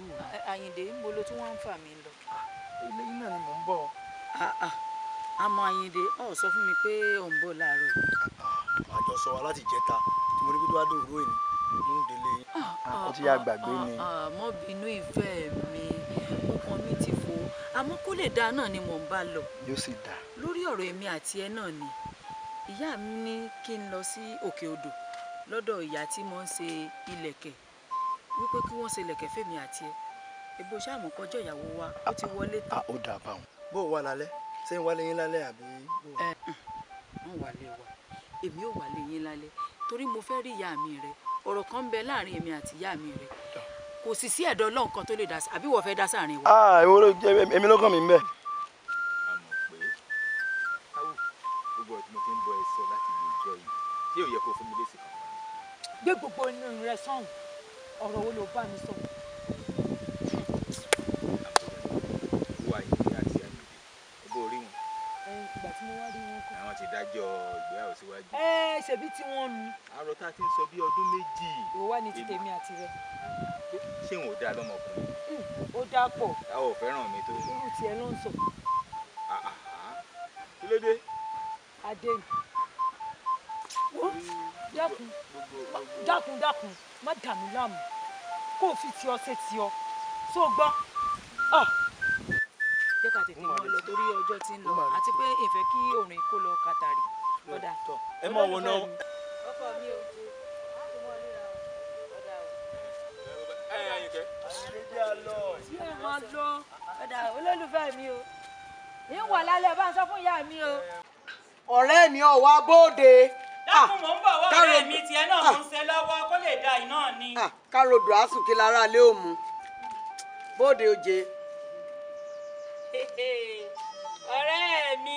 Àyìndé mo lo tí wọ́n ń fà mí lọ. ilé yín náà ni mò ń bọ̀. àmọ́ Àyìndé ọ̀ sọ fún mi pé ò ń bọ̀ láàárọ̀. àjọsọ wa láti jẹta tí mo ní bí tó wá dòwúrò yìí ń délé yín. ó ti yá gbàgbé ni. mọ́ bínú ìfẹ́ mi ọkàn mi ti fò àmọ́ kó lè dáa náà ni mò ń bá lọ. yóò sì dáa. lórí ọ̀rọ̀ èmi àti ẹ náà ni ìyá mi ní kí n lọ sí òkè odò lọ́dọ̀ ìyá tí mo ń ṣe ìlẹ̀kẹ̀ wípé kí wọ́n ṣe ìlẹ̀kẹ̀ fèmi àti ẹ èbó ṣáàmù kọjọ́ ìyàwó wa ó ti wọlé tán. ó dà bá wọn. bó o wà lálẹ́ ṣé ń wálé yín lálẹ́ àbí. wọ́n wálé wa èmi ò wálé yín lálẹ́ torí mo fẹ́ rí ìyá mi rẹ ọ̀rọ̀ kan ń bẹ láàrin èmi àti ìyá mi rẹ kò sì sí ẹ̀dọ̀ ọlọ́run kan tó lè dá sí àbí wọ́n fẹ́ dá sáàrin wa. èmi ló kàn mí ń bẹ̀. tí ò yẹ kó fún mi lésì kan. gbé gbogbo inú rẹ sọ̀hún ọ̀rọ̀ wo ló bá mi sọ. wà ìdí àti àyèdè ẹgbẹ́ orí wọn. ìgbà tí mo wá rí wọn kọ. àwọn ti dájọ́ ìgbéyàwó síwájú. ṣebí tí wọ́n nu. àrò tá a ti ń sọ bí ọdún méjì. ìwọ wá ní ti tèmi àti rẹ. ṣé wọn ò dáa lọ́mọkùnrin. ó dáa pọ̀. a ò fẹ́ràn mi tó. irú tiẹ̀ ló ń sọ. kí ló dé. adé dákun má dà mí láàmú kó o fi tí ọ ṣe tí ọ tó gbọ́. jẹ́ ká tètè mọ́ lọ torí ọjọ́ tí ń lọ àti pé ìfẹ́ kí òrìn kó lọ kàtàrí. ọ̀dà ẹ mọ̀ wọ náà. ọkọ mi ò tó láti mọ́ ríra ọ̀dà o. Àyìnkẹ́. tí ẹ máa lọ ọ̀dà olólùfẹ́ mi o ní wà lálẹ́ bá ń sọ fún ìyá mi o. ọ̀rẹ́ mi ò wá bóde. dákun mò ń bọ̀ wá ọ̀rẹ́ mi tiẹ̀ náà mò ń ṣe lọ́wọ́ kó lè da iná ni. károdò àsùnkí lára lé òmu bóde oje. ọ̀rẹ́ mi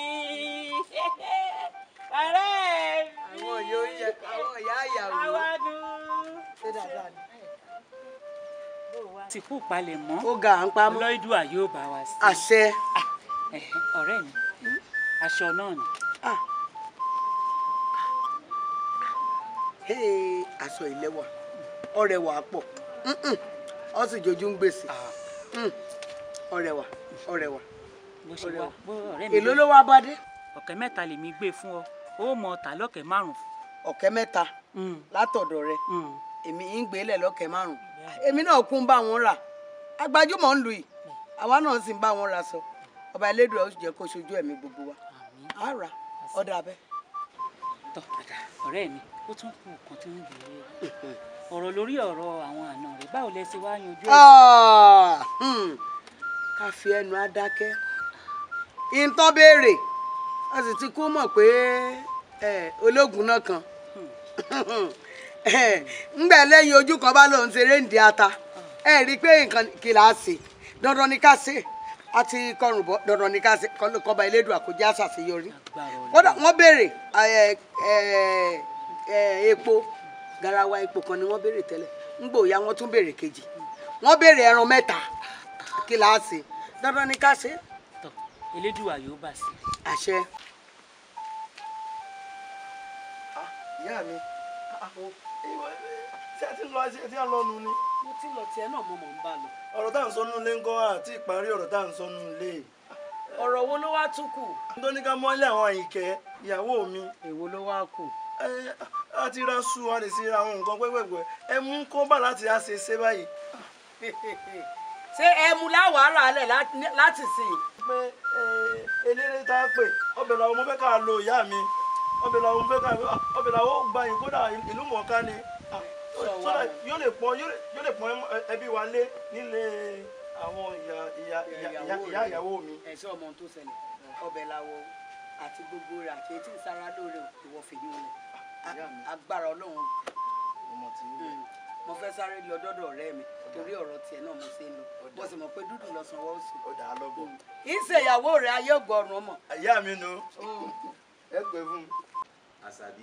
ọ̀rẹ́ mi àwọn ìyá ìyàwó. àwàdùn. ṣé dáadáa ni. tìkú palẹ̀ mọ́ ó ga à ń pamọ́. lọ́ìdùà yóò bá wa sí. àṣẹ. ọ̀rẹ́ mi aṣọ náà ni. aṣọ ìlẹ́wà ọrẹwà pọ̀ ọ sì jojú ń gbèsè ọrẹwà. èló ló wá bá dé. ọ̀kẹ́ mẹ́ta lèmi gbé fún ọ ó mọ ọ̀tà lọ́kẹ́ márùn-ún. ọ̀kẹ́ mẹ́ta látọ̀dọ̀ rẹ èmi ń gbé lẹ̀ lọ́kẹ́ márùn-ún èmi náà kún bá wọn rà agbájúmọ̀ ń lu yìí àwa náà sì ń bá wọn ra sọ ọba elédùn ó jẹ́ kó ṣojú ẹ̀mí gbogbo wa á rà ọ̀dà abẹ́. tọ́ ọ̀rẹ́ mi ó tún kú nǹkan tí ń bèèrè ọ̀rọ̀ lórí ọ̀rọ̀ àwọn àna rẹ̀ báwo lẹ ṣe wá yanjú ẹ̀. ká fi ẹnu adákẹ́ ìtàn béèrè a sì ti kú mọ̀ pé ológun náà kan ńgbà lẹ́yìn ojú kan bá lòun ṣeré ń di ata ẹ rí i pé nǹkan kìláàsì dandan ni ká ṣe àti kọrùn bọ dandan ni ká ṣe kọba elédùn àkójá ṣàṣeyọrí kódà wọ́n béèrè epo garawa epo kan ni wọ́n béèrè tẹ́lẹ̀ ńgbò ya wọ́n tún béèrè kejì wọ́n béèrè ẹran 3 kìláàsì dandan ni ká ṣe. tọ elédùà yóò bá sí. àṣẹ. ìyá mi ṣé ẹ ti ń lọ ṣé ẹ ti ń lọ nu ni. mo ti lọ tiẹ̀ náà mo mọ̀ ń bá lọ. ọ̀rọ̀ tá à ń sọ nínú ilé ń kọ́ àti ìparí ọ̀rọ̀ tá à ń sọ nínú ilé. ọ̀rọ̀ wo ló wá tún kù. tó ní ká mọ́lẹ̀ àwọn Àyìnkẹ́ ìyàwó mi. èwo ló wá kù. a ti ra su a lè ṣe àwọn nǹkan pẹ́pẹ́pẹ́ ẹ mú kó bà láti á ṣe báyìí. ṣé ẹ mú láwàárà lẹ̀ láti sìn. pé eléré tá a pè ọbẹ̀ làwọn ọmọ fẹ́ ká lo ìyá mi ọbẹ̀ làwọn ọmọ fẹ́ ká ọbẹ̀ làwọn ó gba yìí kódà ìlú mọ̀ọ́ká ni yóò lè pọ́n ẹbí wa lé nílé àwọn ìyá ìyàwó mi. ẹ̀sọ́ ọmọ tó ṣẹlẹ̀ ọbẹ̀ làwọ̀ àti gbogbo rẹ̀ àti etí ìsara lóore ìwọ fìdí wọn agbára Ọlọ́run. mo fẹ́ sáré lọ dọ́dọ̀ ọ̀rẹ́ mi torí ọ̀rọ̀ tiẹ̀ náà mo ṣe ń lọ mo sì mọ̀ pé dúdú lọ sanwó sí. ọ̀dà alọ́gbọ̀n. ìṣèyàwó rẹ̀ ayé ọgọ́rùn-ún ọmọ. ìyá mi nù ẹ pè fún un. Àṣàbí.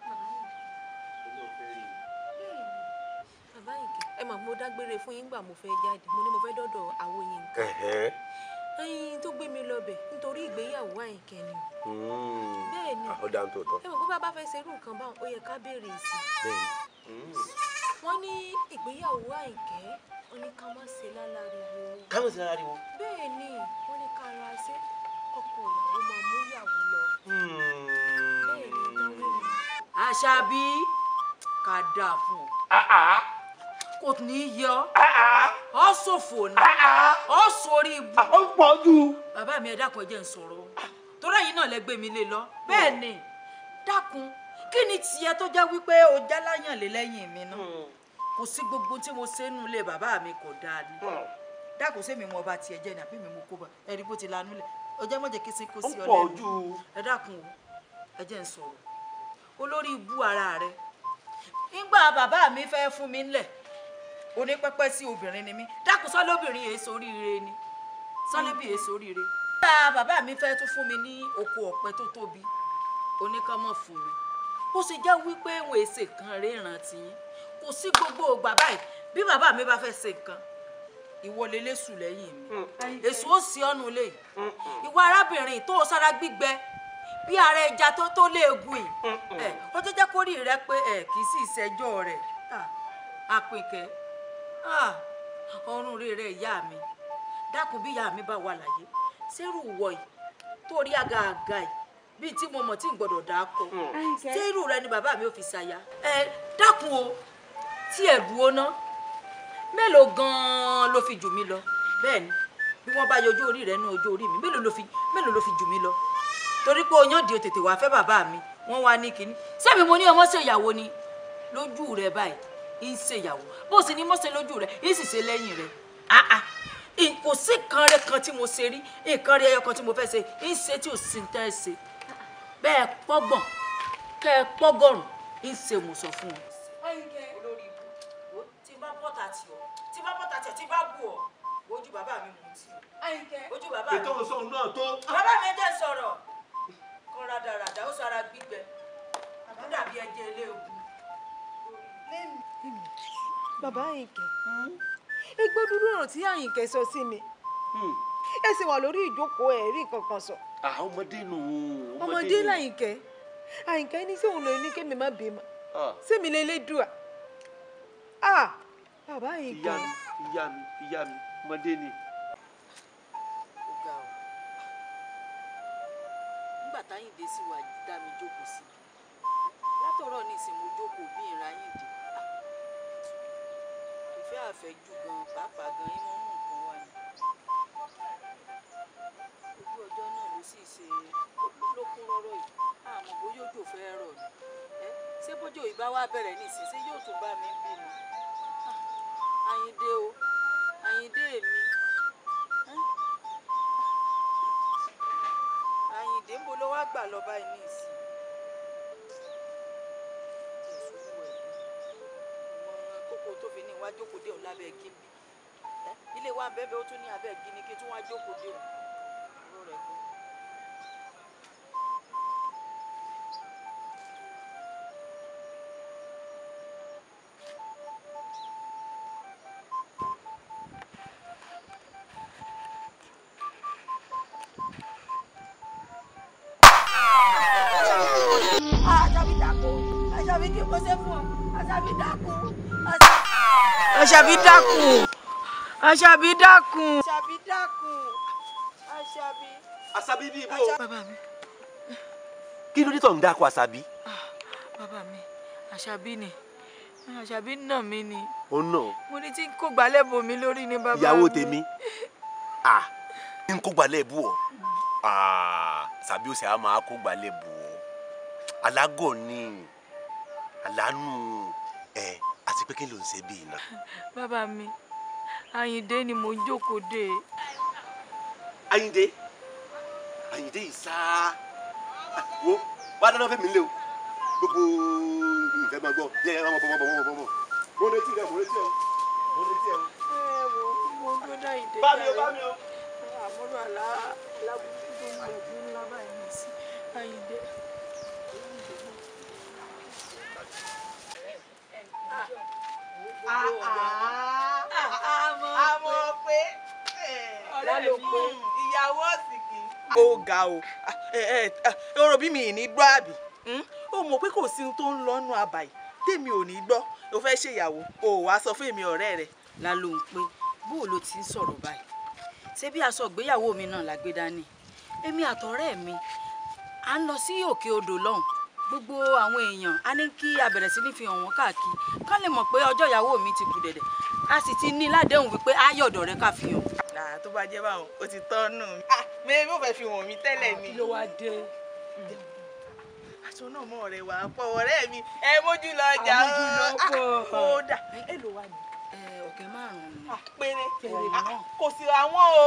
bàbá Àyìnkẹ́ ẹ mà mo dágbére fún yín gbà mo fẹ́ jáde mo ní mo fẹ́ dọ́dọ̀ àwo Yínká ẹyin tó gbé mi lọbẹ̀ nítorí ìgbéyàwó Àyìnkẹ́ ni bẹ́ẹ̀ ni ó dáa tó tọ́. ẹ mọ̀ pé bàbá fẹ́ ṣerú nǹkan báwọn ó yẹ ká béèrè sí i wọ́n ní ìgbéyàwó Àyìnkẹ́ wọ́n ní ká má ṣe lálàríwo. ká má ṣe lálàríwo. bẹ́ẹ̀ ni wọ́n ní ká ra ṣe ọkọ ìyàwó máa mú ìyàwó lọ. bẹ́ẹ̀ ni dáwọ́ mi. Àṣàbí ká dáa fún ọ. kò ní í yọ ọ ṣòfò ní ọ sórí ibú. ó pọ̀ jù. bàbá mi ẹ dákun ẹ jẹ́ n sọ̀rọ̀ torí ẹ̀yin náà lẹ gbé mi lé lọ bẹ́ẹ̀ ni dákun kí ni tiẹ̀ tó jẹ́ wípé o já láyàn lé lẹ́yìn mi náà kò sí gbogbo tí mo ṣe nù lé bàbá mi kò dáa ni dákun sẹ́mi mo bá tiẹ̀ jẹ́ ni àbí mi mo kó bá ẹ̀rí bó ti lanú lẹ̀ ọjọ́ mọ̀jẹ̀ kí sí kó sí ọ lẹ́nu ẹ dákun o ẹ jẹ́ n sọ̀rọ̀ olórí ibú ara rẹ nígbà bàbá mi fẹ́ fún mi ńlẹ̀ onípẹ́pẹ́ sí obìnrin ni mí dákun sọ́lóbìnrin èso oríire ni sọ́lóbì èso oríire. nígbà bàbá mi fẹ́ tún fún mi ní oko ọ̀pẹ tó tóbi oníkànmọ́ fún mi ó sì jẹ́ wípé wọn èsè kan ríran tì yín kò sí gbogbo ògbà báyìí bí bàbá mi bá fẹ́ ṣe nǹkan ìwọlé lẹ́sù lẹ́yìn mi èso ó sì ọ́nù lè ìwọ arábìnrin tó sára gbígbẹ bí ara ẹja tó léegun yìí ó tó jẹ́ kórìí rẹ pé kì í sì ṣẹjọ́ rẹ̀ àpèkẹ́ ọrùn rere ìyá mi dákun bí ìyá mi bá wà láyé sẹ́rù wọ̀ yìí torí àgàgà yìí bíi tí mo mọ̀ tí n gbọ́dọ̀ dà á kọ sẹ́rù rẹ ni bàbá mi ò fi ṣàyà dákun o tí ẹ̀ dúró ná mélòó gan-an ló fi jù mí lọ bẹ́ẹ̀ ni bí wọ́n bá yọjú orí rẹ ní ojú orí mi mélòó ló fi jù mí lọ torí pé oyán di tètè wá fẹ́ bàbá mi wọ́n wá ní kínní sẹ́mi mo ní ọmọ ṣèyàwó ni lójú rẹ báyìí ń ṣèyàwó bó sì ní mọ́ṣẹ́ lójú rẹ̀ ń sì ṣe lẹ́yìn rẹ̀ kò sí nǹkan rẹ kan tí mo ṣe rí nǹkan rẹ ẹyọ kan tí mo fẹ́ ṣe ń ṣe tí ò sí ń tẹ́ ẹ ṣe bẹ́ẹ̀ pọ́gbọ̀n kẹ́ ẹ pọ́gọ́rùn ń ṣe mo sọ fún ọ. olórí ibu tí bá bọ́tà tì ọ́ tí bá bọ́tà tì ọ́ tí bá bù ọ́ ojú bàbá mi mú tì ọ́ ojú bàbá mi. ètò ìsọ̀rọ̀ náà tó. bàbá mi jẹ́ sọ̀rọ̀ kan rádaràdà ó sara gbígbẹ ó dàbí ẹjẹ eléegun. bàbá Àyìnkẹ́ ẹgbẹ́ dúró ọ̀rọ̀ tí Àyìnkẹ́ sọ sí mi ẹ sì wà lórí ìjókòó ẹ̀ rí nǹkan kan sọ. ọmọdé nù. ọmọdé l'Àyìnkẹ́ Àyìnkẹ́ ní sóun lè ní kémi má bímọ sẹ́mi lélẹ́dùà bàbá Àyìnkẹ́. ìyá mi ọmọdé ni. ó ga ọ nígbà táyìndé sì wà dá mi jókòó sí látọ̀rọ̀ ní ìsìn mo jókòó bí ìráyìndé ìfẹ́ àfẹ́jù gan pàápàá gan yín mọ́ mú nǹkan wá ní ojú ọjọ́ náà ló sì ṣe ló kún rọ́rọ́ yìí àmọ́ bóyá òjò fẹ́ rọ̀ ni ṣé bójú ìbá wá bẹ̀rẹ̀ ní ìsìn ṣé yóò tún bá mi bínú Àyìndé o Àyìndé mi Àyìndé ń bo ló wá gbà lọ báyìí ní ìsìn. kókó tó fi ní ìwà jókòó dé òun lábẹ́ igi bí ilé wa bẹ́ẹ̀ ó tún ní abẹ́ igi ni kí tún wá jókòó dé òun ọ̀rọ̀ rẹ̀ kú. Àṣàbí dákun Àṣàbí kí mo ṣe fún ọ Àṣàbí dákun Àṣàbí dákun Àṣàbí dákun Àṣàbí dákun Àṣàbí. Àṣàbí bíi bó. bàbá mi. kí ló dé tó ń dákun Àṣàbí. bàbá mi Àṣàbí ni Àṣàbí nà mí ni. ó nà. mo ní tí n kó gbalẹ̀ bò mí lórí ni bàbá mi. ìyàwó tèmi n kó gbalẹ̀ bù ọ́ Àṣàbí ó sì á máa kó gbalẹ̀ bù ọ́ alágọ̀ ni alánú àti pé kí ló ń ṣe bí iná. bàbá mi Àyìndé ni mo jókòó dé. Àyìndé yìí sáá wo wá dáná fẹ́ mi lé o gbogbo nfẹ́ máa gbọ́ yẹ ọmọ bọ̀ mo retí rẹ mo retí ẹ. mo gbọ́dọ̀ Àyìndé bá mi o. àmúlò alábùkún tó ń gbẹ̀dú ńlá báyìí ní sí Àyìndé. àmọ́ pé ọ̀rẹ́ mi ìyàwó ọ̀sìnkì. ó ga o ọ̀rọ̀ bí mi ì ní gbọ́ àbí ó mọ̀ pé kò sí ohun tó ń lọ́nu àbàyè tèmi ò ní gbọ́ o fẹ́ ṣèyàwó o wàá sọ fún èmi ọ̀rẹ́ rẹ la lóhùn pé bó ló ti ń sọ̀rọ̀ báyìí ṣé bí aṣọ ìgbéyàwó mi náà la gbé dání èmi àtọ̀rẹ́ mi à ń lọ sí òkè odò lọ́hùn gbogbo àwọn èèyàn á ní kí a bẹ̀rẹ̀ sí ní fi hàn wọ́n káàkiri kán lè mọ̀ pé ọjọ́ ìyàwó mi ti kù dẹ̀dẹ̀ a sì ti ní ládéhùn wípé ayọ̀dọ̀ rẹ ká fi hàn. là tó bá jẹ́ báwọn ó ti tọ́nù mi. mi ò fẹ́ fi wọ̀n mi tẹ́lẹ̀ ni. kí ló wá dé. aṣọ náà mọ ọ̀rẹ́ wa pọ̀ ọ̀rẹ́ mi ẹ mójú lọ ọjà ó dà èlò wa ni. ọ̀kẹ́ márùn-ún ni. péré kò sí àwọn o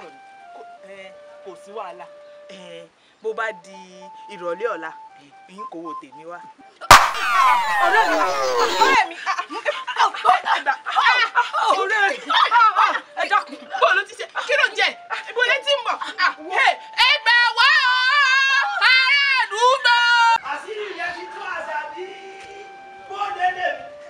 kò sí wàhálà bó bá di ìrọ̀lẹ́ ọ̀la yín kò wo tèmi wá. ọ̀rẹ́ mi ọ̀rẹ́ mi ọ̀rẹ́ mi ẹ dákun bó ló ti ṣe kí ló jẹ ibo lè ti ń bọ̀ ẹ gbà wá ará àdúgbò. àṣírí ìyẹn ti tún àṣà bí bóde lè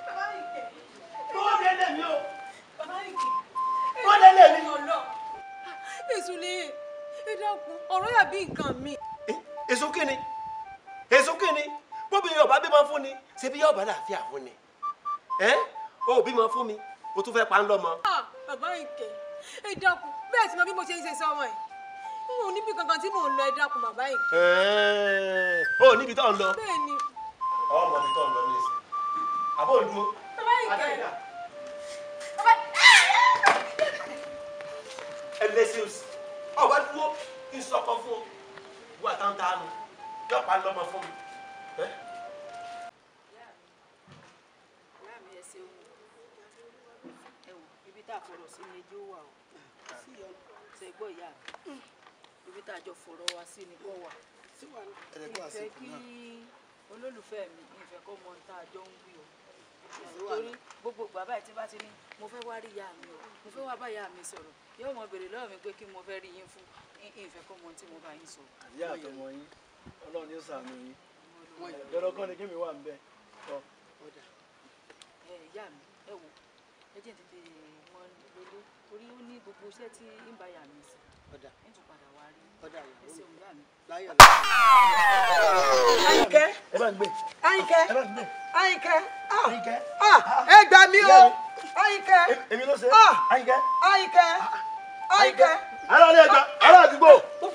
mi o bóde lè mi. èso lè ẹ dákun ọ̀rọ̀ yà bí nǹkan mi. èso kíni èso kíni bóbìnrin ọba bímọ fún ni ṣe bí yọọba láàfin àwọn ni ó bímọ fún mi o tún fẹ́ pa ń lọ́mọ. bàbá ìkẹ́ ẹ dákun bẹ́ẹ̀ tí mo bí mo ṣe ń ṣe sọmọ ẹ̀ n ò níbi kankan tí mò ń lọ ẹ dákun bàbá ìkẹ́. ó níbi tó ń lọ. bẹ́ẹ̀ ni. ọmọ ibi tó ń lọ ní ìsìn àbó ń dúró. bàbá ìkẹ́. ẹ lẹ́sìn òsì ọba dúró kí n sọkọ fún ọ wà tántánù yóò pa lọ́mọ fún mi. ìyá mi ẹ ṣeun ẹ wò ibi tá a fọ̀rọ̀ sí ni ẹjọ́ wà o ṣe gbọ́ ìyá mi ibi tá a jọ fọ̀rọ̀ wá sí ni kò wà ìfẹ́ kí olólùfẹ́ mi ìfẹ́ kọ́ mọ tá a jọ ń wí o torí gbogbo bàbá ẹ̀ tí bá ti ní mo fẹ́ wá rí ìyá mi o mo fẹ́ wá bá ìyá mi sọ̀rọ̀ yóò mọ béèrè lọ́wọ́ mi pé kí mo fẹ́ rí yín fún ìfẹ́ kọ́ mọ tí mo bá yín sọ. àyà àtọmọ yín Ọlọ́run yóò ṣàánú yín dandan kan ni kí mi wà ń bẹ. ìyá mi ẹ wò ẹ jẹ́ tètè mọ lólé torí ó ní gbogbo iṣẹ́ tí ń bá ìyá mi sí ń tún padà wá rí ẹ ṣeun ìyá mi. Àyìnkẹ́ ẹ bá ń gbé Àyìnkẹ́ ẹ bá ń gbé Àyìnkẹ́ Àyìnkẹ́. ẹ gbà mí o Àyìnkẹ́ èmi ló ṣe Àyìnkẹ́. Àyìnkẹ́ Àyìnkẹ́. ará ilé ẹgbẹ́ ará àdúgbò.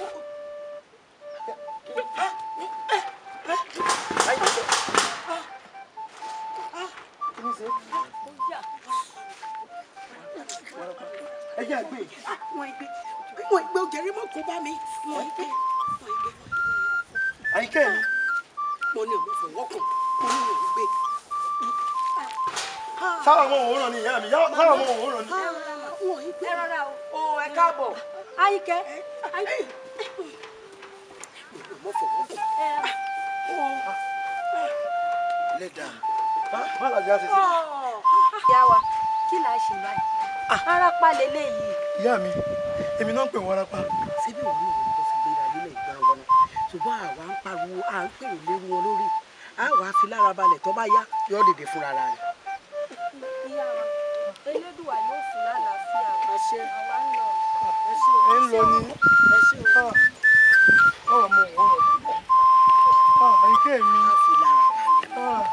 ẹ jẹ́ àgbè. wọ́n ìgbé òjèrè mọ́ kó bá mi wọ́n ìgbé. Àyìnkẹ́ mi. mo ní òun fọwọ́kàn mo ní òun gbé. sáwọn ọmọ òwúrọ̀ ni ìyá mi sáwọn ọmọ òwúrọ̀ ni. wọ́n ìgbé. ẹ rọra o ẹ káàbọ̀. Àyìnkẹ́ mo fọwọ́kàn. lẹ́dàá má làjà ṣe sí. ìyá wa kí là á ṣe báyìí arapa lélẹ́yìí. ìyá mi èmi náà ń pè wọ́n arapa. síbí òun náà ló fi gbé ìdájọ́ ilẹ̀ ìgbàngàn ṣùgbọ́n àwa ń pariwo à ń pèrò léwu wọn lórí àwa fi lára balẹ̀ tó bá yá yóò dìde fúnra rẹ̀. ìyá wa elédùà yóò fún lálàáfíà àṣẹ àwa ń lọ. ẹ ń lọ ní. ọmọ òwúrọ̀ Àyìnkẹ́ mi. á fi lára balẹ̀.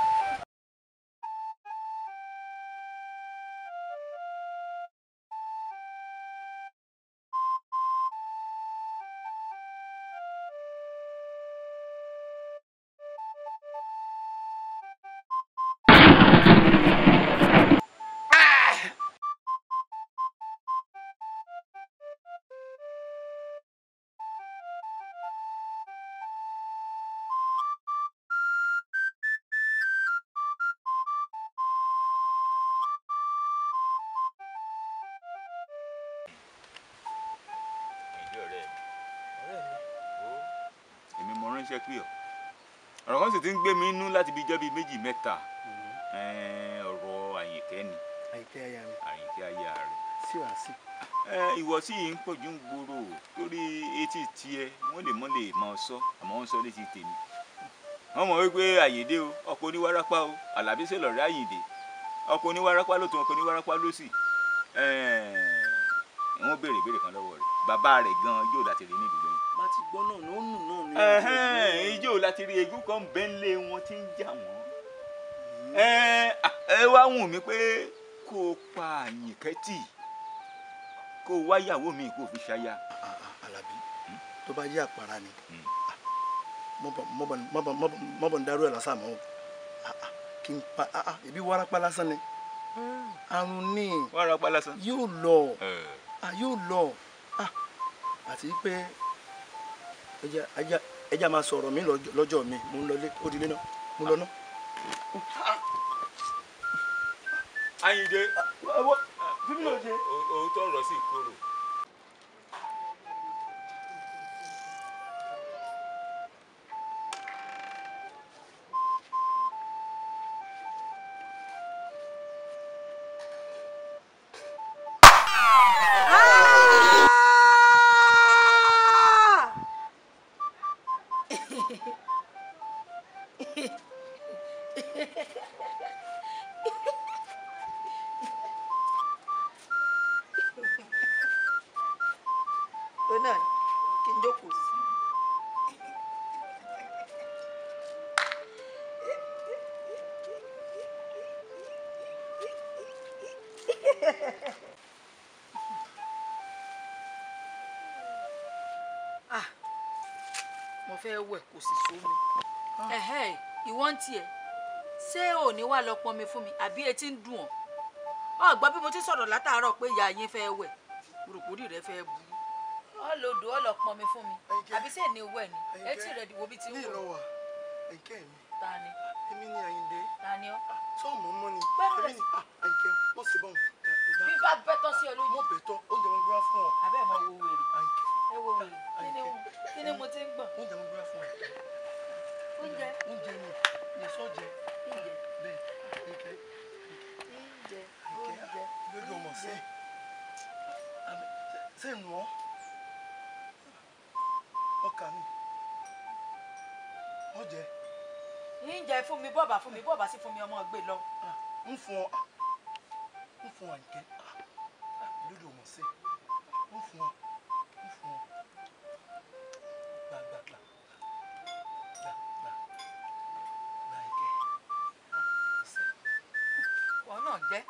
èmi mo ránṣẹ́ pé ọ̀rọ̀ kan sì ti ń gbé mi inú láti bí jẹ́ bí méjì mẹ́ta ọ̀rọ̀ Àyìnkẹ́ ni Àyìnkẹ́ aya mi. Àyìnkẹ́ aya rẹ̀. sí wàá sí. ìwọ sì ń pọ̀jù ń gbòòrò torí etí tiẹ̀ wọ́n lè mọ́ lè máa sọ àmọ́ wọ́n sọ létí tèmi. wọ́n mọ̀ wípé Àyìndé o ọkọ̀ oníwárápá o Àlàbí ṣe lọ̀rẹ́ Àyìndé ọkọ̀ oníwárápá ló tún ọkọ̀ oníwárápá ló sì. wọ́n béèrè ìbéèrè kan lọ́wọ́ rẹ̀ bàbá rẹ̀ gan-an yóò láti rí níbi lóyún. bá ti gbọ́ náà ló ń nù náà ní. ijó láti rí egún kan bẹ́ńlé wọn tí ń jà wọ́n. ẹ wá wùn mí pé kó o pa Àyìnkẹ́ tì kó o wáyàwó mi kó o fi ṣaya. Àlàbí tó bá yí àpárá ni mọ́bọ̀ ń darú ẹ̀ lásán mọ́ kí n pa ẹbí wárápá lásán ni àrùn ní wárápá lásán yóò lọ àti pé ẹja máa sọ̀rọ̀ mi lọ́jọ́ mi mo ń lọlé ó dilé náà mo lọ náà. Àyìndé bíbí ló dé. òótọ́ ọ̀rọ̀ sì korò. mo fẹ́ wẹ̀ kò sì sómi. Ìwọ ń tiẹ̀ ṣé ò ní wá lọ pọnmi fún mi àbí etí ń dùn ọ́ gbọ́ bí mo ti sọ̀rọ̀ látàárọ̀ pé ìyá yín fẹ́ wẹ̀ rògbòdì rẹ fẹ́ bu ọ lòdù ọ lọ pọnmi fún mi àbí ṣé ní wẹ̀ ni etí rẹ dìwọ́ bí ti ń wọ̀. ní ìlọ́wà ẹ̀kẹ́ mi. Ta ni. èmi ni Àyìndé. Ta ni ọ́. sọ́ọ̀mù mọ́ ni èmi ni Àyìnkẹ́ mọ̀ sí bọ́ọ̀n. bí bá bẹ́tọ̀ sí ọ lójú. mo bẹ̀tọ̀ oúnjẹ mo gbéra fún ọ. abẹ́ mọ wo wèrè. Àyìnkẹ́. ẹ wo wèrè kí ni mo ti ń gbọ̀n. oúnjẹ mo gbéra fún ọ. oúnjẹ ni ní sọ́ọ̀jẹ. bẹ́ẹ̀ Àyìnkẹ́. oúnjẹ lójú ọmọ sí. ṣé nù ọ́ ọkà mi ọjẹ. oúnjẹ fún mi bọ́ọ̀bà sí fún mi ọmọ gbé lọ. ń fún ọ Àyìnkẹ́ lójú ọmọ sí. ń fún ọ gbàgbàgbà Àyìnkẹ́ ṣe. wọn náà jẹ́.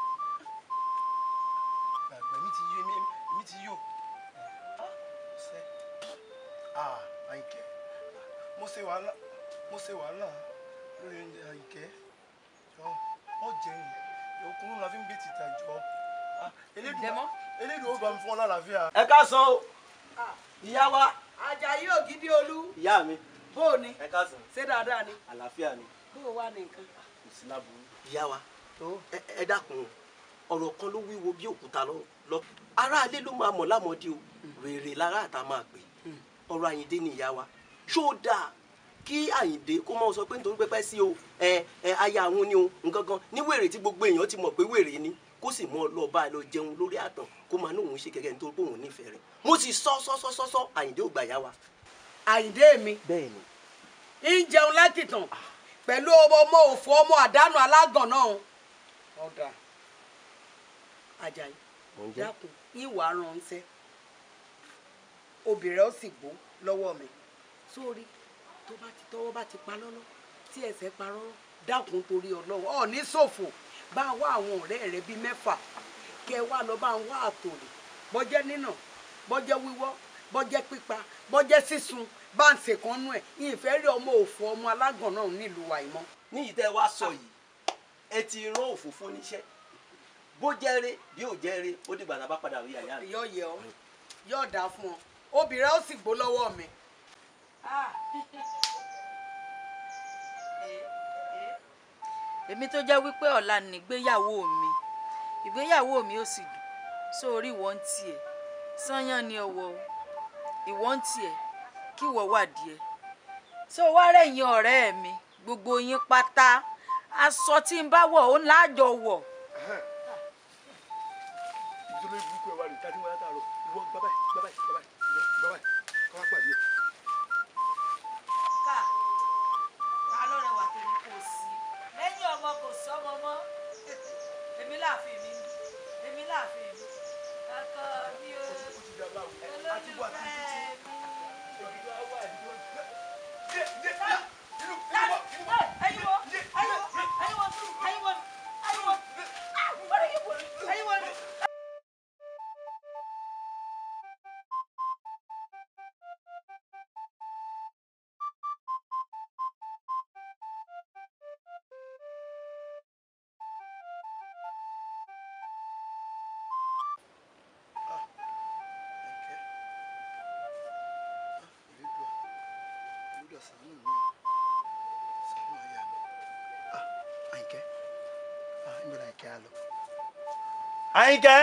gbàgbà mi ti yó ṣe. Àyìnkẹ́ mo ṣe wàhálà lórí oúnjẹ Àyìnkẹ́ ọ jẹun òkúrú la fi ń gbé títà jọ elédùn ó bá mi fún ọ lálàáfíà. ẹ káàsán o ìyá wa. Àjàyí Ògìdì Olú. ìyá mi. bó o ní. ẹ káàsán. ṣé dáadáa ni. àlàáfíà ni. bó o wà ní nǹkan. kò sí láburú. ìyá wa ẹ dákun ọ̀rọ̀ kan ló wíwo bí òkúta lọ. aráalé ló máa mọ̀ lámọ̀dé o rèrè lára àtà máa pè ọ̀rọ̀ Àyìndé ni ìyá wa ṣó dáa kí Àyìndé kó máa sọ pé nítorí pẹ́pẹ́ sí o aya àwọn ni o nǹkan kan ní wèrè tí gbogbo èèyàn ti mọ̀ pé wèrè ni kó sì mọ lọ bá lọ jẹun lórí àtàn kó máa nóun ṣe kẹ̀kẹ́ nítorí pé òun nífẹ̀ẹ́ rẹ̀ mo sì sọ Àyìndé ò gbà yá wa. Àyìndé mi. bẹ́ẹ̀ ni. ń jẹun lákìtàn pẹ̀lú ọmọ òfò ọmọ àdánù alágàn náà. ọ̀dà Àjàyí dákun ìwà ránṣẹ́ obìnrin ó sì gbó lọ́wọ́ mi sórí tọwọ́ bá ti pa lọ́lọ́ tí ẹsẹ̀ pa rọ́rọ́ dákun torí Ọlọ́run ọ̀ ní ṣòfò bá wá àwọn ọ̀rẹ́ rẹ bíi mẹ́fà kẹ wá lọ bá ń wá àtòrè bọ́jẹ́ nínà bọ́jẹ́ wíwọ́ bọ́jẹ́ pípa bọ́jẹ́ sísun bá ń ṣèkan nú ẹ̀ ìfẹ́ rí ọmọ òfò ọmọ alágàn náà nílùú àìmọ́. ní ìtẹ́ wa sọ yìí ẹ ti rán òfófó níṣẹ́ bó jẹ́rẹ́ bí ò jẹ́rẹ́ ó dìgbà tá a bá padà rí àyà rẹ̀. yóò yẹ ọ yóò dáa fún ọ obìnrin ó sì gbó lọ́wọ́ mi. èmi tó jẹ́ wípé ọ̀la ní ìgbéyàwó mi ó sì dùn sórí ìwọ ń tiẹ̀ sányán ní ọwọ́ ìwọ ń tiẹ̀ kí ìwọ wà díẹ̀ tó wá rẹ̀yìn ọ̀rẹ́ mi gbogbo yín pátá aṣọ tí ń bá wọ̀ ó lájọ wọ̀. ìdílé burúkú ẹ wá rè tàbí wọn látàárọ̀ ìwọ bàbá kọ́ wá pàdé. ká ló rẹwà tó ní kò sí lẹ́yìn ọmọ kò sọ́mọ mọ́ èmi láàfin mi kàkọ́ mi ò olólùfẹ́ mi. yà lọ. Àyìnkẹ́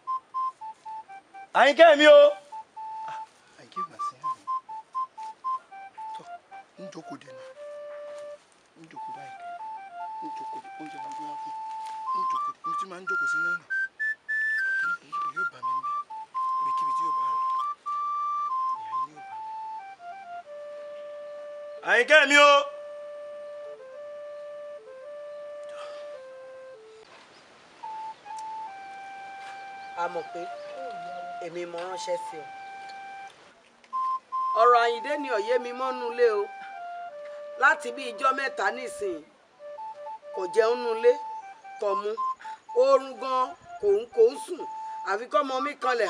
Àyìnkẹ́ mi o. Àyìnkẹ́ mà sí àná tó ń jókòó dé náà ń jókòó báyìí ń jókòó dé oúnjẹ mo gbé wá fún ń jókòó dé ibi tí máa ń jókòó sí náà èyí yóò bá mi ń bẹ ibikíbi tí yóò bá rà ìyá yín yóò bá mi. Àyìnkẹ́ mi o. a mọ̀ pé èmi mọ ránṣẹ́ sí ọ ọ̀rọ̀ Àyìndé ni ọ̀yẹ́ mi mọ́nú ilé o láti bí ijọ́ mẹ́ta nísìnyí kò jẹun nulé kò mu oorun gan kò ń sùn àfi kọ́ ọmọ mi kanlẹ̀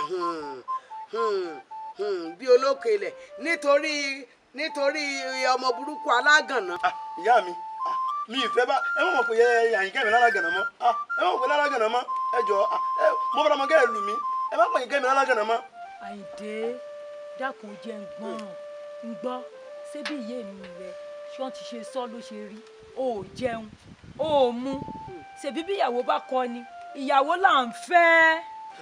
bí olókè ilẹ̀ nítorí ọmọ burúkú alágànná. ìyá mi mi ìfẹ́ bá ẹ mọ̀ pé Àyìnkẹ́ mi lálágànná mọ́ ẹ mọ̀ pé lálágànná mọ́ ẹ jọ mo fọdọ́ mọ́ kẹ́ ẹ lù mí ẹ má pè Àyìnkẹ́ mi lálágànná mọ́. Àyìndé dákun jẹ́ ń gbọ́ràn ń gbọ́ ṣébí ìyé mi rẹ ṣé wọ́n ti ṣe sọ ló ṣe rí o ò jẹun o ò mu ṣèbí bí ìyàwó bá kọ ni ìyàwó là ń fẹ́.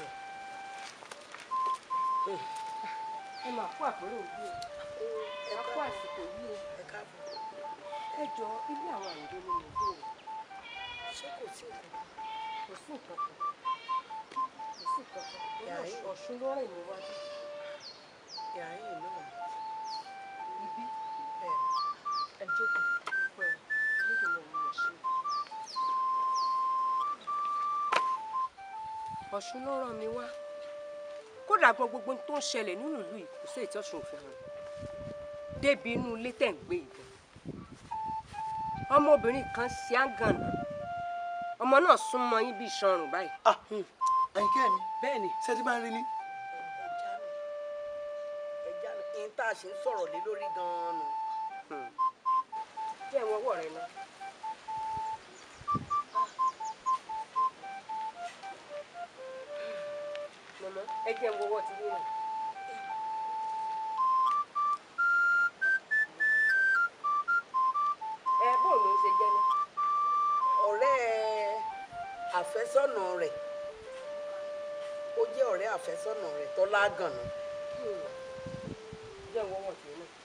ẹ máa kó àpérò òbí ẹ kó àsìkò yìí o ẹ jọ ilé àwọn Àyìndé ni mo gbé o ṣé kò sí nǹkan kò sí nǹkan kò sí nǹkan Ọ̀ṣun ló rìn níwájú. yàrá yìí náà ibi ẹ jókòó púpọ̀ nídìí mo wù ọ́ ṣe. Ọ̀ṣun ló rán mi wá kódà gan gbogbo tó ń ṣẹlẹ̀ nínú ìlú yìí kò sí èyí tí Ọ̀ṣun ò fi hàn débi inú ilé tẹ̀ ń gbé ìbọn ọmọbìnrin kan ṣe àgànà ọmọ náà súnmọ́ yín bí iṣan ọrùn báyìí. Àyìnkẹ́ mi bẹ́ẹ̀ ni ṣé ti máa ń rí ni. ẹja ní tá a ṣe ń sọ̀rọ̀ lé lórí gan-an nù. jẹ́ ìwọ̀n ọwọ́ rẹ náà. mama ẹ jẹ́ ìwọ̀n ọwọ́ ti yín náà. ẹ bóun ló ń ṣe jẹ́ náà. ọ̀rẹ́ àfẹ́sọ́nà rẹ̀ ó jẹ́ ọ̀rẹ́ àfẹ́sọ́nà rẹ̀ tó lágànná. jẹ́ ìwọ̀n ọwọ́ ti yín náà.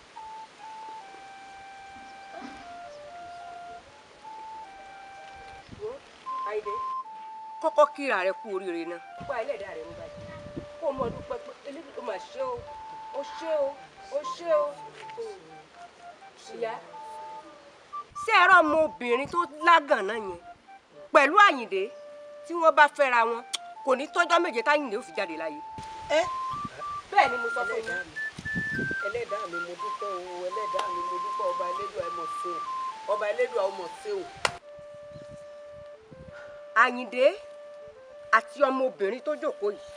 Àyìndé kọ́kọ́ kíra rẹ kú oríire náà. wá ẹlẹ́dàá rẹ mú báyìí kó o mọ ọdún pẹ́pẹ́ eléyìí tó máa ṣe o ó ṣe o ó ṣe o. ìyá ṣé ẹ̀rọ ọmọbìnrin tó lágànná yẹn pẹ̀lú Àyìndé tí wọ́n bá fẹ́ra wọn kò ní tọ́jọ́ méje táyìndé ò fi jáde láyé. bẹ́ẹ̀ ni mo sọ fún yín. ẹlẹ́dàá mi mo dúpẹ́ o ẹlẹ́dàá mi mo dúpẹ́ ọba Elédùà ẹ mọ̀ sí o ọba Elédùà ọ mọ̀ sí o. Àyìndé àti ọmọbìnrin tó jókòó yìí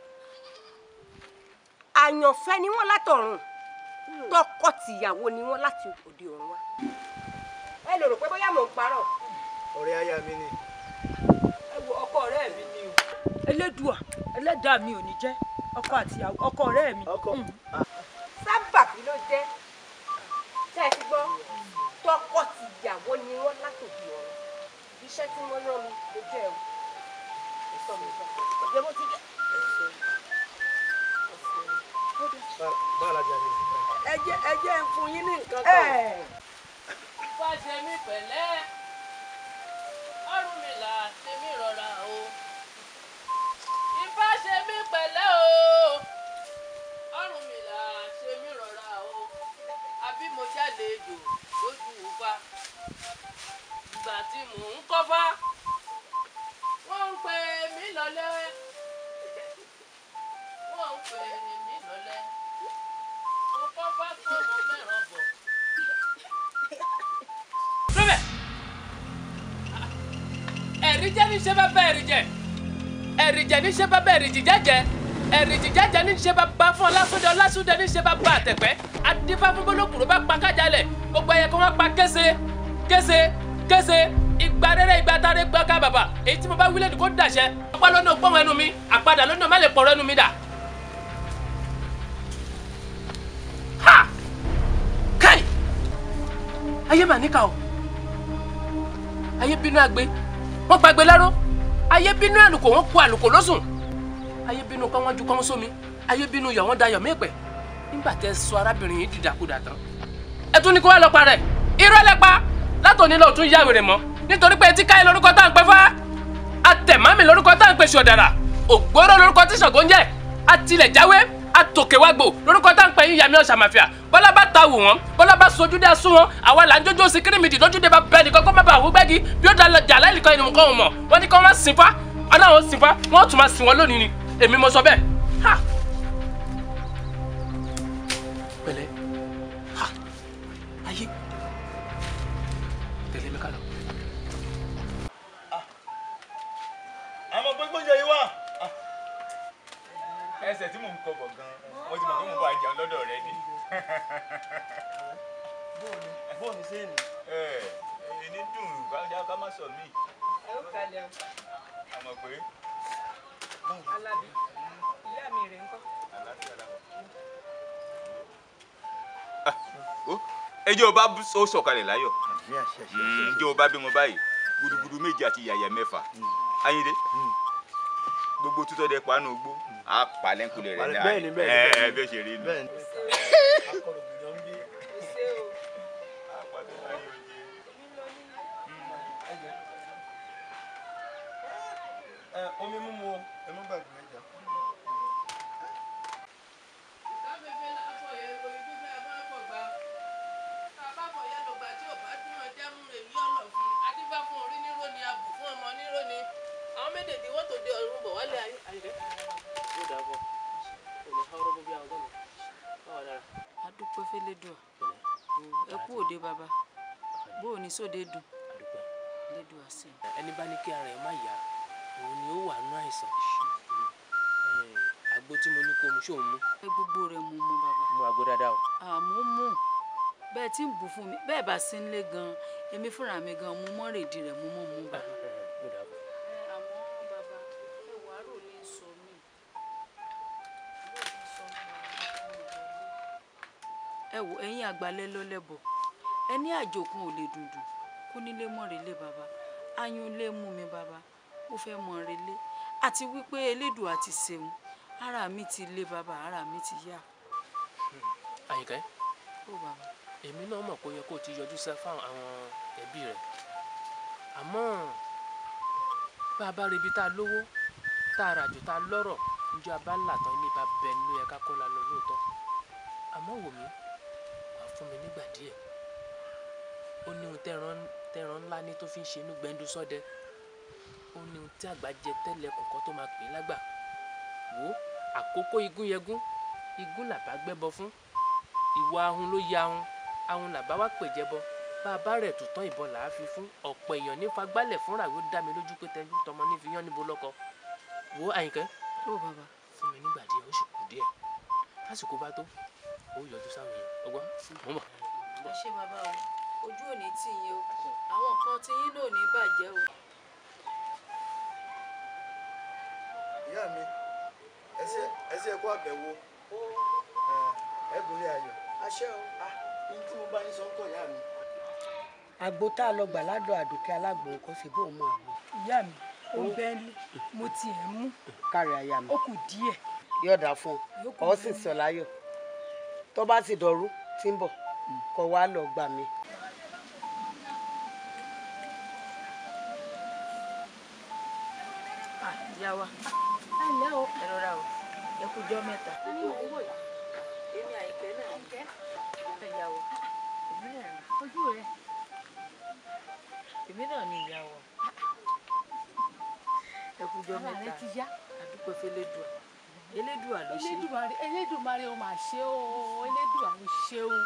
àyànfẹ́ ni wọ́n látọ̀run tọkọ-tìyàwó ni wọ́n láti òde ọ̀run wá. ẹ lè rò pé bóyá mò ń parọ́. ọ̀rẹ́ aya mi ni. ẹ wo ọkọ ọ̀rẹ́ mi ni o Elédùà ẹlẹ́dàá mi ò ní jẹ́ ọkọ àti ọkọ ọ̀rẹ́ mi. sábàbí ló jẹ́ tẹ́ ẹ ti gbọ́ tọkọ-tìyàwó ni wọ́n láti òde ọ̀run iṣẹ́ tí wọ́n rán mi ló jẹ́ o. ọ̀jẹ̀ mo ti jẹ́. ẹ jẹ́ ń fún yín ní nǹkan kan. Ifá ṣe mí pẹ̀lẹ́ Ọ̀rúnmìlà ṣe mí rọra o. Ifá ṣe mí pẹ̀lẹ́ o Ọ̀rúnmìlà ṣe mí rọra o. Àbí mo jáde jò lójú Ifá. Ìgbà tí mò ń kọ́fá wọ́n ń pè mí lọ́lẹ́. Wọ́n ń pè mí lọ́lẹ́. Mo kọ́fá tó mo mẹ́ràn bọ̀. Lọ́bẹ̀ ẹ̀rí jẹ́ ní ṣe bá bá ẹ̀rí jẹ ẹ̀rí jẹ́ ní ṣe bá bá ẹ̀rí jíjẹ́ jẹ ẹ̀rí jíjẹ́ jẹ́ ní ṣe bá bá fún ọlásúndẹ ọlásúndẹ ní ṣe bá bá àtẹ̀pẹ́ adífá fún bólókùrú bá pa kájálẹ̀ gbogbo ẹyẹ kí wọ́n pa kése kése kése ìgbà rere ìgbà tare gbọ́ ká bàbà èyí tí mo bá wílẹ̀ ní kó dàṣẹ ọpá lọ́nà gbọ́n ẹnu mi àpadà lọ́nà má lè pọ̀rọ̀ ẹnu mi dà. Ha! Káì! Ayé mà níkà o ayé bínú àgbé wọn gbàgbé láró ayé bínú àlùkò wọn kú àlùkò lóṣùn ayé bínú kọ́ wọ́n ju kọ́ sómi ayé bínú yọ̀ wọ́n dayọ̀ mẹ́pẹ́ nígbà tẹ́ sọ arábìnrin yìí dìdàkudà tán ẹ tún ní kó wá lọ parẹ́ irọ́ lẹ́pa látòní lọ́ọ́ tún yá wèrè mọ́ nítorí pé etí káyé lórúkọ tá à ń pẹ́ fá àtẹ̀mámì lórúkọ tá à ń pè ṣọ̀dàrà ògbóró lórúkọ tí Ṣàngó ń jẹ́ àtìlẹ̀ jáwé àtòkèwágbò lórúkọ tá à ń pè yín Yàmí Ọ̀ṣà Màfíà bọ́lá bá ta wù wọ́n bọ́lá bá sojú dé asún wọn àwa là ń jójó sí kírímìdì lójúde bá bẹ́ẹ̀ nìkan kó má bàa wú gbẹ́gi bí ó da jà láì nìkan ẹnìmọ̀ kan mọ̀ wọ́n ní kí wọ́n má sìn fá ọlọ́run sìn fá wọ́n tún máa sìn wọ́n lónìí ni èmi mo sọ bẹ́ẹ̀ ha. pẹ̀lẹ́ ha ayé tẹ̀lé mi ká lọ. àmọ́ gbogbo jẹ yìí wá. ẹsẹ̀ tí mò ń kọ bọ̀ gan-an mo ti mọ̀ pé mo bá jẹun lọ́dọ̀ rẹ ni. bóòní sẹ́yìn. èyí ní dùn ká má sọ mí. ẹ ó kalẹ̀ o. àmọ̀ pé. Alábí ìyá mi rè ńkọ́. ẹjọ́ bá ó sọ̀kalẹ̀ láyọ̀ ẹjọ́ bá bímọ báyìí gudugudu méje àti yàyà mẹ́fà Ayíndé gbogbo tútọ́ dẹ panu gbó a palẹ̀ nkulẹ̀ rẹ̀ ní ẹ bí ó ṣe rí nu. omi mímu ẹ má gbàgbé ẹja. àwọn méjèèjì wọ́n tó dé ọ̀run bọ̀ wálé ayé yóò dà bọ̀ òní ọ̀rọ̀ bó bí àwọn ọ̀gá mi báwa dára. a dúpẹ́ fẹ́lẹ́dùà ẹ kú òde bàbá bó o ní sóde dùn lẹ́dùà sí i. ẹni bá ní kí ara ẹ̀ má yá òun ni ó wà nú àìsàn àgbo tí mo ní kó mu ṣóun mú. ẹ gbogbo rẹ mú mú bàbá. mú àgbo dáadáa o. àmú mú bẹ́ẹ̀ tí ń bù fún mi bẹ́ẹ̀ bá sí nílé gan-an èmi fúnra mi gan-an mú mọ́ rèdí rẹ̀ mú mọ́ mú bàbá. ẹ wò ẹ̀yin àgbàlẹ ló lẹbọ ẹni àjòkun ò lè dùndùn kó nílé mọ relé bàbá ayún lé mú mi bàbá ó fẹ́ mọ relé àti wípé elédùn àti ṣeun ara mi ti lé bàbá ara mi ti yá. Àyìnkẹ́ ó bàbá. èmi náà mọ̀ pé ó yẹ kó o ti yọjú sá fáwọn àwọn ẹbí rẹ̀ àmọ́ bá a bá rebi tá a lówó tá a ràjò tá a lọ́rọ̀ njẹ́ a bá là tán ní bá bẹ́ẹ̀ ló yẹ ká kọ́ la lọ lóòótọ́ àmọ́ wò mí fún mi nígbà díẹ̀ ó ní ohun tẹ́ran ńlá ní tó fi ń ṣe inú gbẹ́ndú sọ́dẹ ó ní ohun tí àgbà jẹ tẹ́lẹ̀ kọ̀ọ̀kan tó máa pè é lágbà wò àkókò igún yẹgún igún làbá gbẹ́bọ fún ìwà ahun ló ya ahun làbá wá pèjẹbọ bá a bá rẹ̀ tó tán ìbọn làá fi fún ọ̀pọ̀ èèyàn nípa gbálẹ̀ fúnra yóò dá mi lójú pé tẹ́jú tọmọ ní fi yán níbo lọ́kọ wò Àyìnkẹ́ ó bàbá fún mi nígbà díẹ̀ ó sì kù díẹ̀ lásìkò bá tó ó yọjú sáwọn èèyàn ọgbọ́n mọ́ mọ́. ẹ ṣé bàbá o ojú ò ní tì yín o àwọn nǹkan tí yín náà ò ní bàjẹ́ o. ìyá mi ẹsẹ ẹkọ àbẹ̀wò ẹgúnlé ayọ̀. àṣẹ o ní tí mo bá yín sọ ń kọ ìyá mi. àgbo tá a lọ gbà ládùn Àdùkẹ́ alágbò nǹkan ṣe bóun mọ àgbo. ìyá mi ó bẹ́ẹ̀ lé mo tiẹ̀ mú kárí aya mi ó kù díẹ̀. yọ̀dà fún ọ sì sọ láyọ̀ tó bá ti dọ̀rú tí ń bọ̀ kó wá lọ gbà mí. ìyá wa ẹ ǹlẹ́ o ẹ rọra o ẹ kú jọ́ mẹ́ta. èmi Àyìnkẹ́ náà ẹ yà wọ èmi náà ni ojú rẹ èmi náà ni ìyá wa ẹ kú jọ́ ara rẹ mẹ́ta ti yá. àdúpẹ́ fẹ́lẹ́dùà elédùà ló ṣe. Elédùmarè ó máa ṣe o Elédùà ó ṣeun.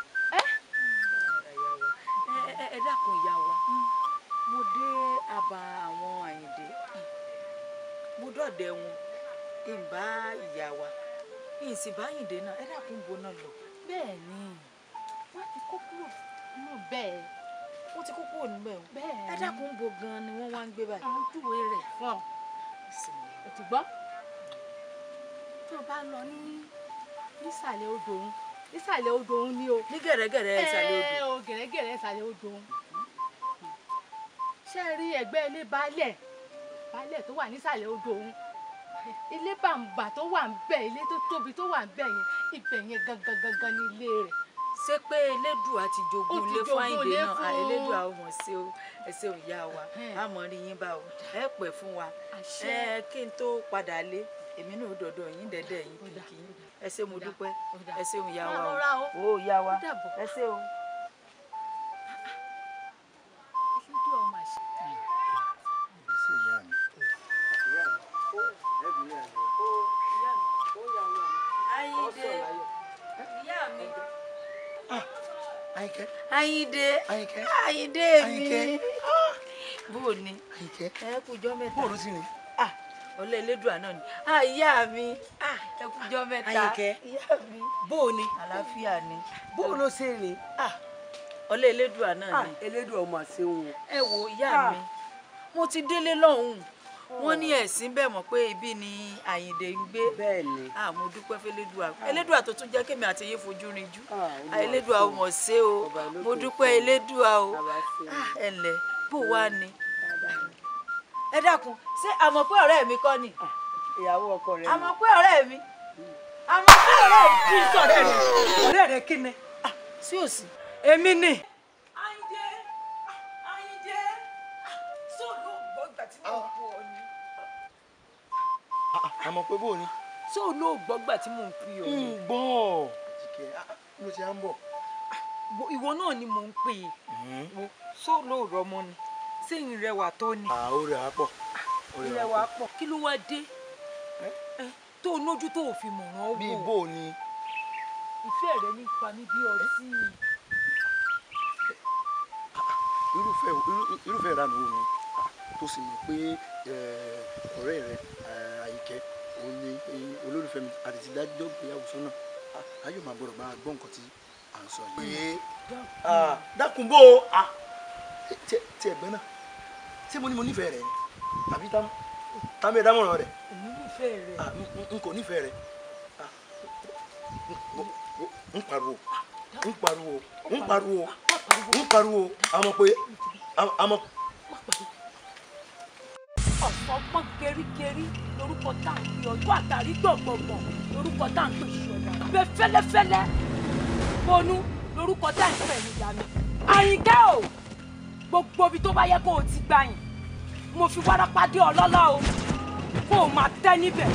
ẹ dákun ìyá wa mo dé àbá àwọn Àyìndé mo dọ̀dẹ̀ wọn ìbá ìyá wa ìsìn bá Àyìndé náà ẹ dákun bo náà lọ. bẹ́ẹ̀ ni wọ́n ti kó kúrò nínú bẹ́ẹ̀. wọ́n ti kó kúrò níbẹ̀ o. bẹ́ẹ̀ ni ẹ dákun bo gan-an ni wọ́n wá ń gbé báyìí. àwọn júwe rẹ̀ fún ọ. o ti gbọ́ tó o bá lọ nísàlẹ̀ odò òun nísàlẹ̀ odò òun ni o. ní gẹ̀rẹ́gẹ̀rẹ́ ìsàlẹ̀ odò. o gẹ̀rẹ́gẹ̀rẹ́ ìsàlẹ̀ odò òun. ṣé ẹ rí ẹgbẹ́ ilé baálẹ̀ baálẹ̀ tó wà nísàlẹ̀ odò òun ilé bàǹbà tó wà ń bẹ̀ ilé tó tóbi tó wà ń bẹ̀ yẹn ibẹ̀ yẹn gangan ní ilé rẹ̀. ṣé pé elédùà ti jogún ilé fún Àyìndé náà elédùà ò mọ̀ sí o ẹsẹ̀ ò yá wa a mọ̀ rí yín bá o ẹ pẹ́ fún wa kí n tó padà lé èmi náà dọ̀dọ̀ yín dẹ̀dẹ̀ yín kìkì ẹ ṣé mo dúpẹ́ ẹ ṣé òun yá wa o yá wa ẹ ṣé o. Àyìndé mi bó ni ẹ kújọ́ mẹ́ta bó ló sì rìn ọlẹ́ elédùà náà ni ìyá mi ẹ kújọ́ mẹ́ta ìyá mi bó ni àlàáfíà ni bó ló ṣe rìn ọlẹ́ elédùà náà ni elédùà ọmọ àṣehùn ẹ wo ìyá mi mo ti délé lọ́hùn wọ́n ní ẹ̀sìn bẹ́ẹ̀ mọ̀ pé ibi ni Àyìndé ń gbé bẹ́ẹ̀ ni mo dúpẹ́ fẹ́lẹ́dùà elédùà tó tún jẹ́ kémi àti yín fojú rinjú elédùà ò mọ̀ ṣe o mo dúpẹ́ elédùà o ẹ ǹlẹ́ bó wá ni ẹ dákun ṣé àmọ̀ pé ọ̀rẹ́ mi kọ́ ni ìyàwó ọkọ rẹ àmọ̀ pé ọ̀rẹ́ mi àmọ̀ pé ọ̀rẹ́ mi kí n sọ̀rọ̀ rẹ ọ̀rẹ́ rẹ kí ni sí òsì èmi ni. àmọ́ pé bó ni. ṣé o ló gbọ́gbà tí mò ń pè ọ́ ni. ń gbọ́ ló ti à ń bọ̀. ìwọ náà ni mò ń pè é ṣé o ló rọmọ ni ṣé ìrẹwà tó ni. ó rẹwà pọ̀. ìrẹwà pọ̀ kí ló wá dé tó o nójú tó o fi mọ̀ràn ó wò. bí bó ni. ìfẹ́ rẹ ní pa mí bí ọtí. irúfẹ́ ìranù wo ni tó sì mọ̀ pé ọ̀rẹ́ rẹ Àyìnkẹ́ òun ni olólùfẹ́ mi àti ti dájọ́ gbéyàwó sọ́nà ayọ̀ máa gbọ́dọ̀ máa gbọ́ nǹkan tí à ń sọ yìí. dákun bó tí ẹ̀gbọ́n náà ṣé mo ní mo nífẹ̀ẹ́ rẹ̀ àbí támi ẹ̀dá mọ̀ràn rẹ̀. èmi nífẹ̀ẹ́ rẹ̀. n kò nífẹ̀ẹ́ rẹ̀ ń pariwo àmọ́ pé àmọ́. ọ̀sọ́gbọ́n keríkerí lórúkọ tá à ń pè ọjọ́ àtàrí gbọ̀ngbọ̀ngbọ̀n lórúkọ tá à ń pè ṣọ̀dà bẹ fẹ́lẹ́fẹ́lẹ́ bonú lórúkọ tá à ń pè ní ìyá mi. Àyìnkẹ́ o gbogbo ibi tó bá yẹ kó o ti gbà yín mo fi wárápá dé ọlọ́lá o kó o máa tẹ́ níbẹ̀.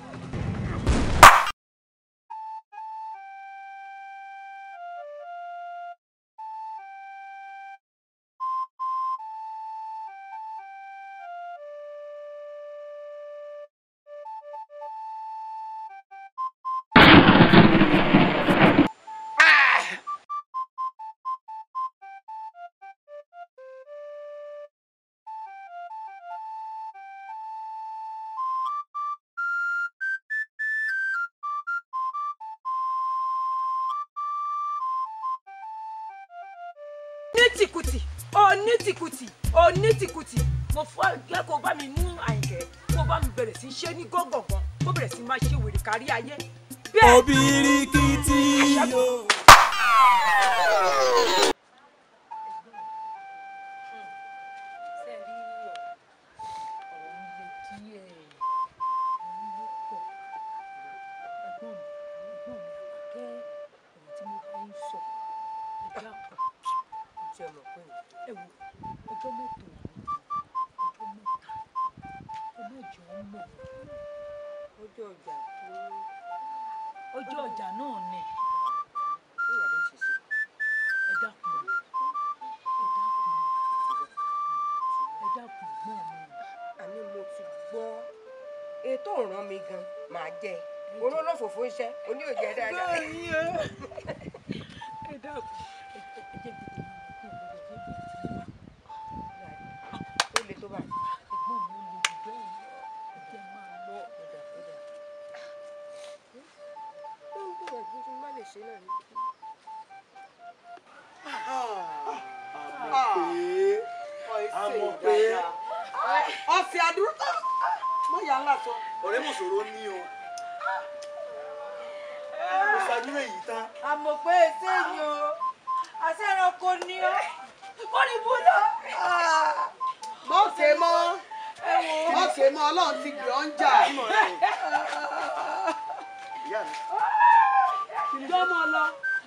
onítìkùtì mo fọ́ ẹgbẹ́ kó bá mi mú Àyìnkẹ́ kó bá mi bẹ̀rẹ̀ sí ṣe ní gọ́gọ̀gàn kó bẹ̀rẹ̀ sí máa ṣe wèrè kárí ayé. Obìrìkìtì yóò. Ọjọ́ ọjà náà ni. Ẹ dákun gbọ́n mi. Àní mo ti gbọ́ ètò ọ̀ràn mi gan máa jẹ olólùfòfò iṣẹ́ oní òjẹ́ dáadáa. Ẹ dákun. Ó le tó báyìí. Ẹ̀gbọ́n mi ò lè jù bẹ́ẹ̀ ẹ jẹ́ máa lọ. Gbìyànjú tí má lè ṣe náà ní. àmọ́ pé ọ̀sẹ̀ àdúró mọ̀ yà ńlá sọ. ọ̀rẹ́ mọ̀sọ̀rọ̀ ní o mo ṣàdúrà èyí tán. àmọ́ pé sẹ́yìn o àṣẹ̀rànkò ni ó kó ní búlọ̀. mọ̀ ṣe mọ́ wọ́n ṣe mọ́ Ọlọ́run ti gbé ọ́ ń jà. jọ́mọ lọ.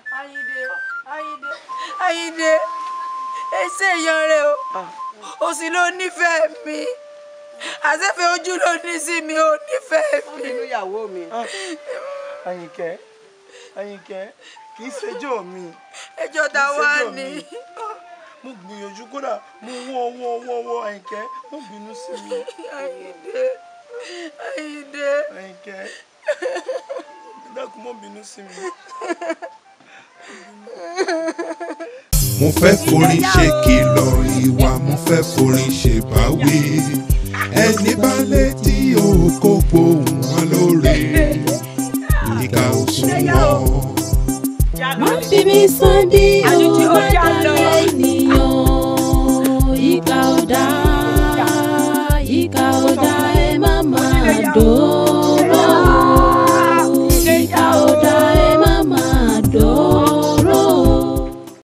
Àyìndé ẹsẹ èèyàn rẹ o ò sì ló nífẹ̀ẹ́ mi àṣẹfẹ ojú ló ní sí mi ò nífẹ̀ẹ́ mi. nínú ìyàwó mi. Àyìnkẹ́ kì í ṣẹjọ́ mi. ẹjọ́ ta wá ní. mo gbìyànjú kódà mo wọ́ Àyìnkẹ́ mo bínú sí mi. Àyìnkẹ́ dákun mo bínú sí mi. mo fẹ́ forin ṣe kìlọ̀ ìwà mo fẹ́ forin ṣe báwí ẹni bá létí òkò pohùn wọn lóore ìkà òṣùwọ̀n. má fi mí sọ́ndí ó má dá ènìyàn ìkà ọ̀dà ẹ má máa dò.